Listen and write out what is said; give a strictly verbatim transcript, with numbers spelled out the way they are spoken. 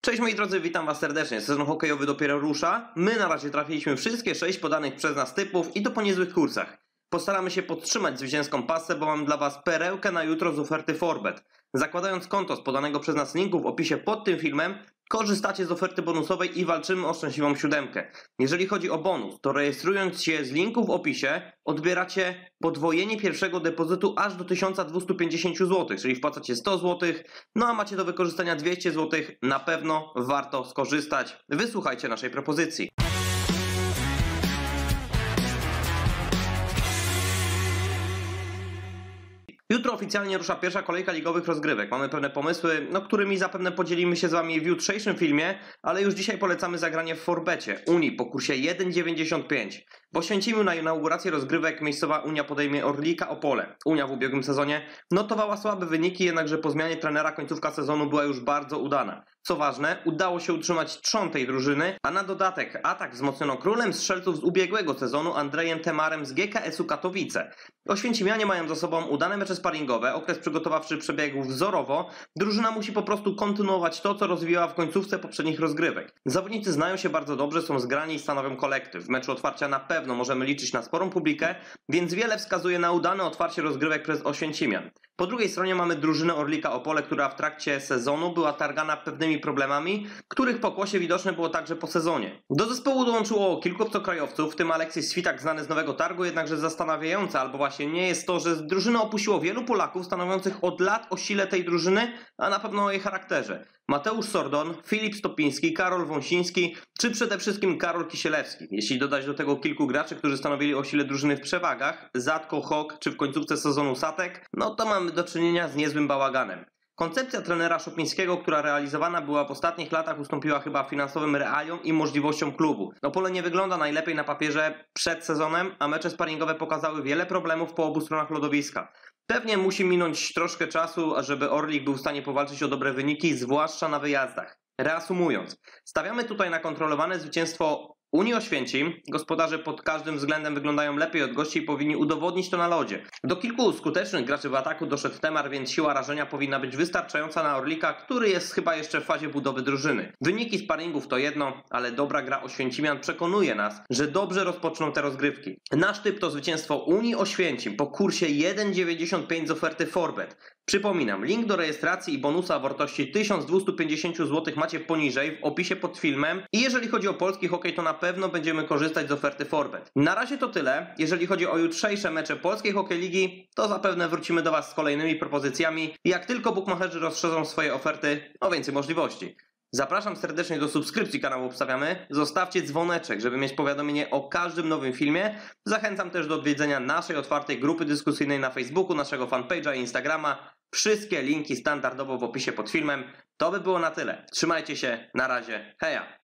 Cześć moi drodzy, witam was serdecznie. Sezon hokejowy dopiero rusza. My na razie trafiliśmy wszystkie sześć podanych przez nas typów i to po niezłych kursach. Postaramy się podtrzymać zwycięską pasę, bo mam dla was perełkę na jutro z oferty Forbet. Zakładając konto z podanego przez nas linku w opisie pod tym filmem, korzystacie z oferty bonusowej i walczymy o szczęśliwą siódemkę. Jeżeli chodzi o bonus, to rejestrując się z linku w opisie, odbieracie podwojenie pierwszego depozytu aż do tysiąc dwieście pięćdziesiąt złotych, czyli wpłacacie sto złotych, no a macie do wykorzystania dwieście złotych. Na pewno warto skorzystać. Wysłuchajcie naszej propozycji. Jutro oficjalnie rusza pierwsza kolejka ligowych rozgrywek. Mamy pewne pomysły, no, którymi zapewne podzielimy się z wami w jutrzejszym filmie, ale już dzisiaj polecamy zagranie w Forbecie Unii po kursie jeden dziewięćdziesiąt pięć. W Oświęcimiu na inaugurację rozgrywek miejscowa Unia podejmie Orlika Opole. Unia w ubiegłym sezonie notowała słabe wyniki, jednakże po zmianie trenera końcówka sezonu była już bardzo udana. Co ważne, udało się utrzymać trzon tej drużyny, a na dodatek atak wzmocniono królem strzelców z ubiegłego sezonu Andrejem Temarem z G K S-u Katowice. Oświęcimianie mają za sobą udane mecze sparingowe, okres przygotowawczy przebiegł wzorowo, drużyna musi po prostu kontynuować to, co rozwijała w końcówce poprzednich rozgrywek. Zawodnicy znają się bardzo dobrze, są zgrani i stanowią kolektyw. W meczu otwarcia na pewno możemy liczyć na sporą publikę, więc wiele wskazuje na udane otwarcie rozgrywek przez Oświęcimian. Po drugiej stronie mamy drużynę Orlika Opole, która w trakcie sezonu była targana pewnymi problemami, których pokłosie widoczne było także po sezonie. Do zespołu dołączyło kilku obcokrajowców, w tym Aleksis Switak znany z Nowego Targu, jednakże zastanawiające albo właśnie nie jest to, że z drużyny opuściło wielu Polaków stanowiących od lat o sile tej drużyny, a na pewno o jej charakterze. Mateusz Sordon, Filip Stopiński, Karol Wąsiński, czy przede wszystkim Karol Kisielewski. Jeśli dodać do tego kilku graczy, którzy stanowili o sile drużyny w przewagach, Zatko, Hok czy w końcówce sezonu Satek, no to mamy do czynienia z niezłym bałaganem. Koncepcja trenera Szopińskiego, która realizowana była w ostatnich latach, ustąpiła chyba finansowym realiom i możliwościom klubu. Opole nie wygląda najlepiej na papierze przed sezonem, a mecze sparingowe pokazały wiele problemów po obu stronach lodowiska. Pewnie musi minąć troszkę czasu, żeby Orlik był w stanie powalczyć o dobre wyniki, zwłaszcza na wyjazdach. Reasumując, stawiamy tutaj na kontrolowane zwycięstwo Unii Oświęcim. Gospodarze pod każdym względem wyglądają lepiej od gości i powinni udowodnić to na lodzie. Do kilku skutecznych graczy w ataku doszedł Temar, więc siła rażenia powinna być wystarczająca na Orlika, który jest chyba jeszcze w fazie budowy drużyny. Wyniki sparingów to jedno, ale dobra gra Oświęcimian przekonuje nas, że dobrze rozpoczną te rozgrywki. Nasz typ to zwycięstwo Unii Oświęcim po kursie jeden dziewięćdziesiąt pięć z oferty Forbet. Przypominam, link do rejestracji i bonusa o wartości tysiąc dwieście pięćdziesiąt złotych macie poniżej w opisie pod filmem i jeżeli chodzi o polski hokej, to na pewno będziemy korzystać z oferty Forbet. Na razie to tyle. Jeżeli chodzi o jutrzejsze mecze polskiej hokej ligi, to zapewne wrócimy do was z kolejnymi propozycjami. Jak tylko bukmacherzy rozszerzą swoje oferty, o więcej możliwości. Zapraszam serdecznie do subskrypcji kanału Obstawiamy. Zostawcie dzwoneczek, żeby mieć powiadomienie o każdym nowym filmie. Zachęcam też do odwiedzenia naszej otwartej grupy dyskusyjnej na Facebooku, naszego fanpage'a i Instagrama. Wszystkie linki standardowo w opisie pod filmem. To by było na tyle. Trzymajcie się, na razie, heja!